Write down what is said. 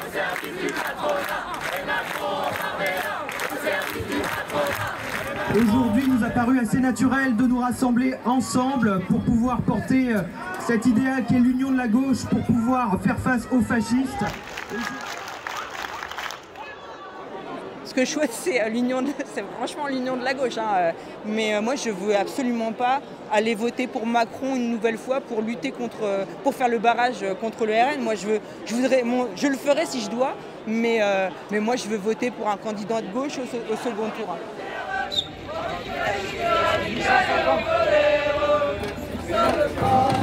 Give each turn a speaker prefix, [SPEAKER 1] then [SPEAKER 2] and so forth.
[SPEAKER 1] Aujourd'hui, il nous a paru assez naturel de nous rassembler ensemble pour pouvoir porter cet idéal qui est l'union de la gauche, pour pouvoir faire face aux fascistes.
[SPEAKER 2] Ce que je souhaite, c'est franchement l'union de la gauche. Hein. Mais moi, je ne veux absolument pas aller voter pour Macron une nouvelle fois pour lutter pour faire le barrage contre le RN. Moi, je le ferai si je dois, mais moi, je veux voter pour un candidat de gauche au second tour. Hein.